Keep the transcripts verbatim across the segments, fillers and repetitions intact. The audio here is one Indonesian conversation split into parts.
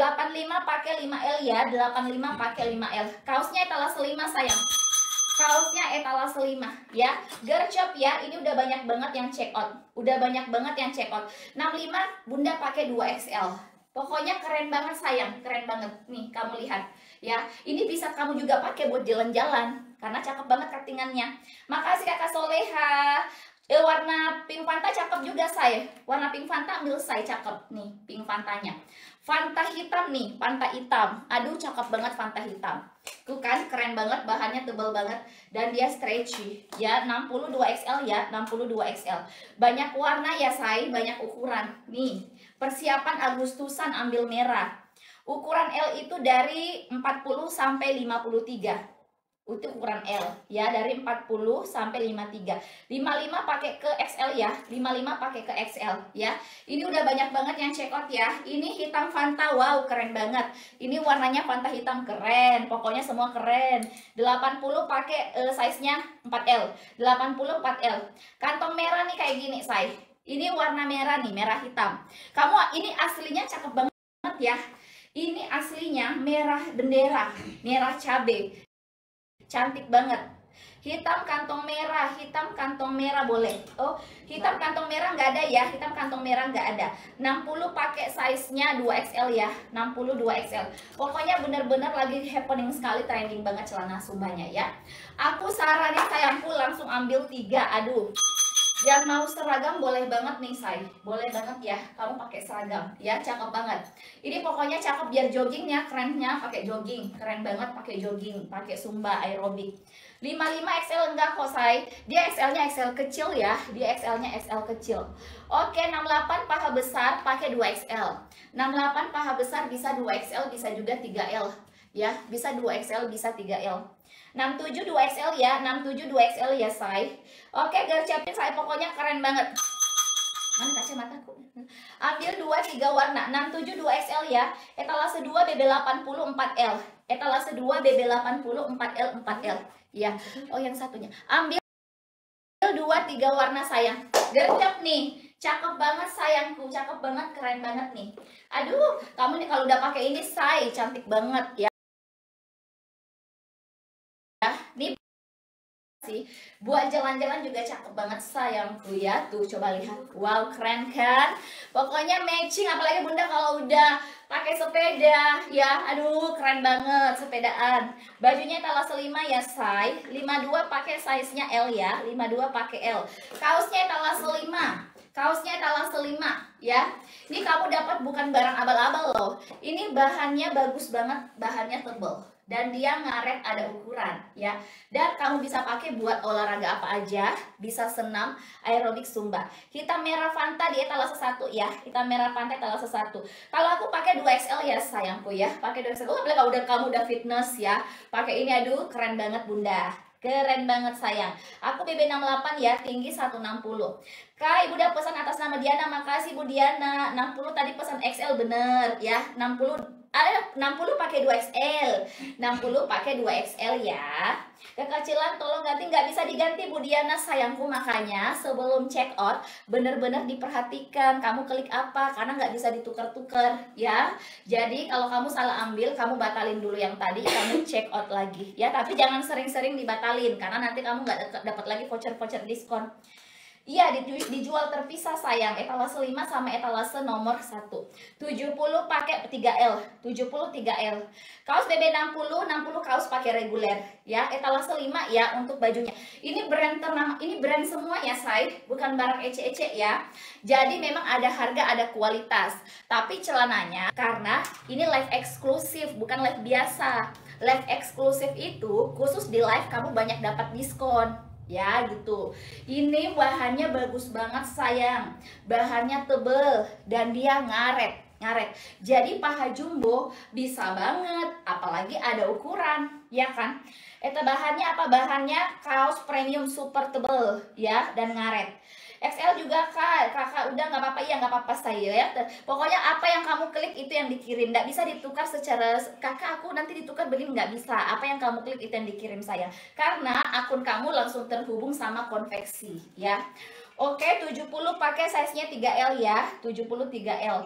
delapan puluh lima pakai lima L ya, delapan puluh lima pakai lima L. Kaosnya etalase lima sayang. Kaosnya etalase lima ya. Gercep ya, ini udah banyak banget yang check out. Udah banyak banget yang check out. enam puluh lima Bunda pakai dua X L. Pokoknya keren banget sayang, keren banget. Nih, kamu lihat ya. Ini bisa kamu juga pakai buat jalan-jalan karena cakep banget cuttingannya. Makasih Kakak Soleha. Eh, warna pink Fanta cakep juga saya. Warna pink Fanta ambil saya cakep nih, pink Fantanya. Fanta hitam nih, Fanta hitam. Aduh, cakep banget Fanta hitam. Tuh kan, keren banget, bahannya tebal banget dan dia stretchy. Ya, enam puluh dua X L ya, enam puluh dua X L. Banyak warna ya, say, banyak ukuran. Nih, persiapan Agustusan ambil merah. Ukuran L itu dari empat puluh sampai lima puluh tiga. Itu ukuran L ya, dari empat puluh sampai lima puluh tiga. lima puluh lima pakai ke X L ya, lima puluh lima pakai ke X L ya. Ini udah banyak banget yang check out ya. Ini hitam Fanta, wow keren banget. Ini warnanya Fanta hitam keren, pokoknya semua keren. delapan puluh pakai uh, size-nya empat L, delapan puluh empat L. Kantong merah nih kayak gini, say. Ini warna merah nih, merah hitam. Kamu ini aslinya cakep banget ya. Ini aslinya merah bendera, merah cabe. Cantik banget. Hitam kantong merah, hitam kantong merah boleh. Oh, hitam kantong merah nggak ada ya, hitam kantong merah nggak ada. enam puluh pakai size-nya dua X L ya, enam puluh dua X L. Pokoknya bener-bener lagi happening sekali, trending banget celana sumbanya ya. Aku saranin sayangku langsung ambil tiga, aduh. Yang mau seragam boleh banget nih, say. Boleh banget ya, kamu pakai seragam ya, cakep banget. Ini pokoknya cakep biar joggingnya, kerennya pakai jogging. Keren banget pakai jogging, pakai sumba aerobik. lima puluh lima X L enggak kok, say. Dia X L-nya X L kecil ya, dia X L-nya X L kecil. Oke, enam puluh delapan paha besar pakai dua X L. enam puluh delapan paha besar bisa dua X L, bisa juga tiga L. Ya, bisa dua X L, bisa tiga L. enam puluh tujuh dua X L ya, enam puluh tujuh dua X L ya, say. Oke, gercepin saya pokoknya keren banget. Mana kacamataku? Ambil dua tiga warna, enam puluh tujuh dua X L ya. Etalase dua B B delapan puluh empat L. Etalase dua B B delapan puluh empat L empat L. Ya. Oh, yang satunya. Ambil dua tiga warna sayang. Gercep nih. Cakep banget sayangku, cakep banget, keren banget nih. Aduh, kamu nih kalau udah pakai ini, say, cantik banget ya. Nih sih buat jalan-jalan juga cakep banget sayangku ya. Tuh coba lihat, wow keren kan. Pokoknya matching, apalagi Bunda kalau udah pakai sepeda ya. Aduh keren banget sepedaan. Bajunya etalase lima ya, say. lima puluh dua pakai size-nya L ya, lima puluh dua pakai L. Kaosnya etalase lima. Kaosnya etalase lima ya. Ini kamu dapat bukan barang abal-abal loh. Ini bahannya bagus banget, bahannya tebal. Dan dia ngaret ada ukuran ya. Dan kamu bisa pakai buat olahraga apa aja. Bisa senam, aerobik, zumba. Hitam merah Fanta di etalase satu ya. Hitam merah Fanta etalase satu. Kalau aku pakai dua X L ya sayangku ya. Pakai dua X L. Oh, apalagi kalau udah kamu udah fitness ya. Pakai ini, aduh keren banget Bunda. Keren banget sayang. Aku B B enam puluh delapan ya, tinggi seratus enam puluh. Kak, Ibu udah pesan atas nama Diana. Makasih Bu Diana. enam puluh tadi pesan X L bener ya. enam puluh ada enam puluh pakai dua X L. enam puluh pakai dua X L ya. Kekecilan tolong ganti, nggak bisa diganti Bu Diana sayangku. Makanya sebelum check out bener-bener diperhatikan kamu klik apa, karena nggak bisa ditukar-tukar ya. Jadi kalau kamu salah ambil, kamu batalin dulu yang tadi, kamu check out lagi ya. Tapi jangan sering-sering dibatalin karena nanti kamu nggak dapat lagi voucher-voucher diskon. Iya, dijual terpisah sayang. Etalase lima sama etalase nomor satu. tujuh puluh pakai tiga L, tujuh puluh tiga L. Kaos B B enam puluh, enam puluh kaos pakai reguler ya. Etalase lima ya untuk bajunya. Ini brand ternama, ini brand semua ya, say. Bukan barang ece-ece ya. Jadi memang ada harga, ada kualitas. Tapi celananya karena ini live eksklusif, bukan live biasa. Live eksklusif itu khusus di live kamu banyak dapat diskon. Ya gitu. Ini bahannya bagus banget sayang. Bahannya tebel dan dia ngaret, ngaret. Jadi paha jumbo bisa banget, apalagi ada ukuran, ya kan? Eta bahannya apa? Bahannya kaos premium super tebel ya dan ngaret. X L juga kak, kakak udah nggak apa-apa ya, nggak apa-apa saya ya. Pokoknya apa yang kamu klik itu yang dikirim, nggak bisa ditukar secara kakak aku nanti ditukar begini, nggak bisa. Apa yang kamu klik itu yang dikirim saya, karena akun kamu langsung terhubung sama konveksi ya. Oke, tujuh puluh pakai size-nya tiga L ya, tujuh puluh tiga L.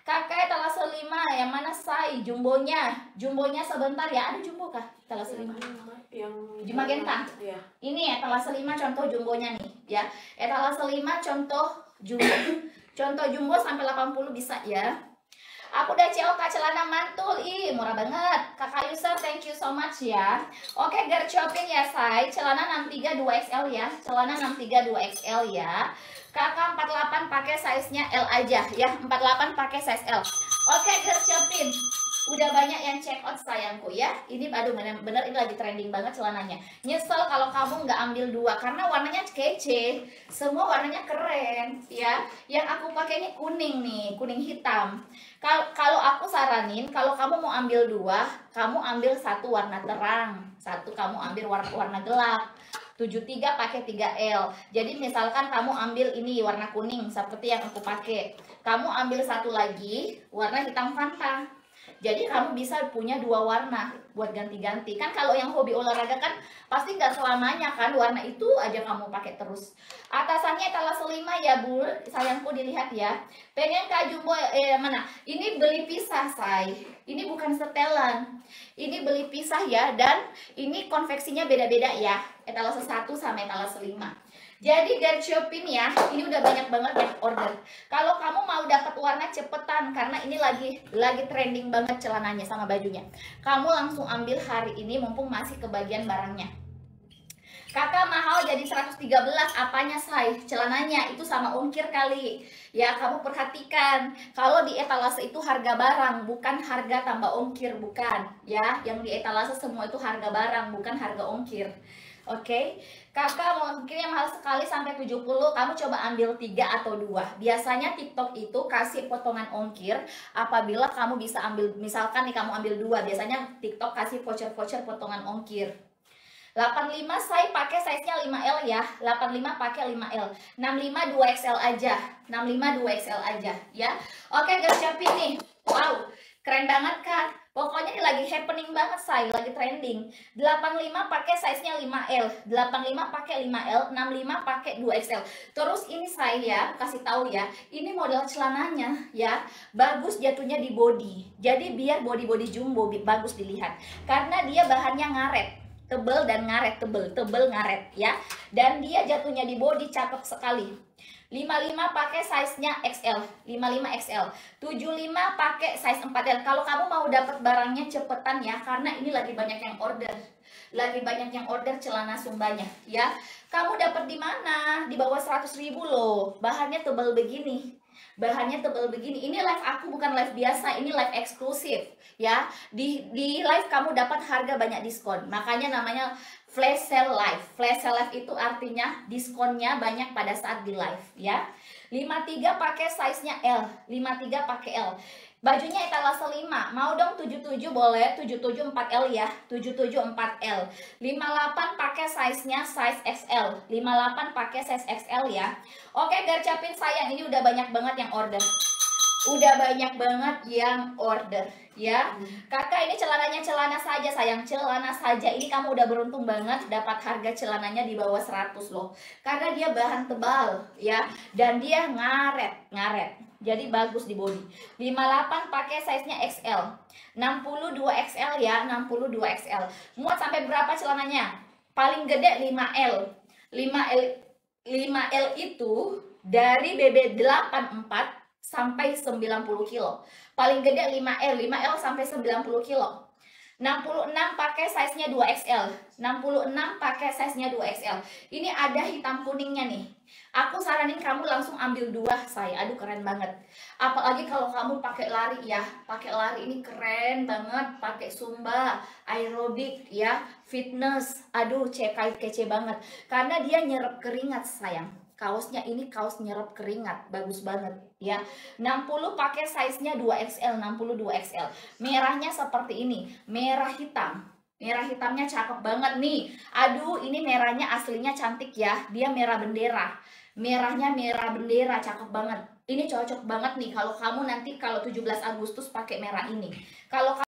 Kakak etalase lima, yang mana say? Jumbonya. Jumbonya sebentar ya. Ada jumbo kah? Etalase lima. Yang magenta. Ya. Ini etalase lima contoh jumbonya nih, ya. Etalase lima contoh jumbo. Contoh jumbo sampai delapan puluh bisa ya. Aku udah C O K celana mantul. Ih, murah banget. Kakak user, thank you so much ya. Oke, girl shopping ya, say. Celana enam tiga dua X L ya. Celana enam tiga dua X L ya. Kakak empat delapan pakai size-nya L aja ya. empat delapan pakai size L. Oke, girl shopping. Udah banyak yang check out sayangku ya. Ini aduh bener-bener ini lagi trending banget celananya. Nyesel kalau kamu nggak ambil dua karena warnanya kece. Semua warnanya keren ya. Yang aku pakai ini kuning nih, kuning hitam. Kalau aku saranin kalau kamu mau ambil dua, kamu ambil satu warna terang, satu kamu ambil warna warna gelap. tujuh tiga pakai tiga L. Jadi misalkan kamu ambil ini warna kuning seperti yang aku pakai. Kamu ambil satu lagi warna hitam Fanta. Jadi kamu bisa punya dua warna buat ganti-ganti. Kan kalau yang hobi olahraga kan pasti nggak selamanya kan warna itu aja kamu pakai terus. Atasannya etalase lima ya Bu, sayangku dilihat ya. Pengen Kak Jumbo eh mana? Ini beli pisah say. Ini bukan setelan. Ini beli pisah ya dan ini konveksinya beda-beda ya. Etalase satu sama etalase lima. Jadi girl shopping ya, ini udah banyak banget yang order. Kalau kamu mau dapat warna cepetan karena ini lagi lagi trending banget celananya sama bajunya. Kamu langsung ambil hari ini mumpung masih kebagian barangnya. Kakak mahal jadi seratus tiga belas, apanya say? Celananya itu sama ongkir kali. Ya, kamu perhatikan. Kalau di etalase itu harga barang, bukan harga tambah ongkir, bukan. Ya, yang di etalase semua itu harga barang, bukan harga ongkir. Oke, okay. Kakak mungkin yang mahal sekali sampai tujuh puluh, kamu coba ambil tiga atau dua. Biasanya TikTok itu kasih potongan ongkir apabila kamu bisa ambil, misalkan nih kamu ambil dua, biasanya TikTok kasih voucher-voucher potongan ongkir. delapan puluh lima saya pakai size-nya lima L ya. delapan puluh lima pakai lima L. enam puluh lima dua X L aja. enam puluh lima dua X L aja ya. Oke, girl shopping nih. Wow, keren banget kan? Pokoknya ini lagi happening banget say, lagi trending. delapan puluh lima pakai size-nya lima L, delapan puluh lima pakai lima L, enam puluh lima pakai dua X L. Terus ini saya ya, kasih tahu ya, ini model celananya ya, bagus jatuhnya di body. Jadi biar body-body jumbo bagus dilihat. Karena dia bahannya ngaret. Tebel dan ngaret, tebel, tebel ngaret ya. Dan dia jatuhnya di body cakep sekali. lima puluh lima pakai size-nya X L, lima puluh lima X L. tujuh puluh lima pakai size empat L. Kalau kamu mau dapat barangnya cepetan ya, karena ini lagi banyak yang order. Lagi banyak yang order celana sumbanya ya. Kamu dapat di mana? Di bawah seratus ribu loh. Bahannya tebal begini. Bahannya tebal begini. Ini live aku bukan live biasa, ini live eksklusif ya. Di di live kamu dapat harga banyak diskon. Makanya namanya flash sale live. Flash sale live itu artinya diskonnya banyak pada saat di live ya. lima puluh tiga pakai size-nya L, lima puluh tiga pakai L. Bajunya etalase lima. Mau dong tujuh puluh tujuh boleh, tujuh puluh tujuh empat L ya. tujuh puluh tujuh empat L. lima puluh delapan pakai size-nya size X L. lima puluh delapan pakai size X L ya. Oke, garcapin sayang, ini udah banyak banget yang order. Udah banyak banget yang order ya. Kakak ini celananya celana saja sayang, celana saja. Ini kamu udah beruntung banget dapat harga celananya di bawah seratus loh. Karena dia bahan tebal ya dan dia ngaret, ngaret. Jadi bagus di body. lima puluh delapan pakai size-nya X L. enam puluh dua X L ya, enam puluh dua X L. Muat sampai berapa celananya? Paling gede lima L. lima L lima L itu dari B B delapan puluh empat sampai sembilan puluh kilo. Paling gede lima L, lima L sampai sembilan puluh kilo. enam puluh enam pakai size-nya dua X L. enam puluh enam pakai size-nya dua X L. Ini ada hitam kuningnya nih. Aku saranin kamu langsung ambil dua saya. Aduh keren banget. Apalagi kalau kamu pakai lari ya. Pakai lari ini keren banget. Pakai zumba, aerobik ya, fitness. Aduh cekait kece banget. Karena dia nyerap keringat sayang. Kaosnya ini kaos nyerap keringat, bagus banget ya. enam puluh pakai size-nya dua X L, enam puluh dua X L. Merahnya seperti ini, merah hitam. Merah hitamnya cakep banget nih. Aduh, ini merahnya aslinya cantik ya. Dia merah bendera. Merahnya merah bendera, cakep banget. Ini cocok banget nih kalau kamu nanti kalau tujuh belas Agustus pakai merah ini. Kalau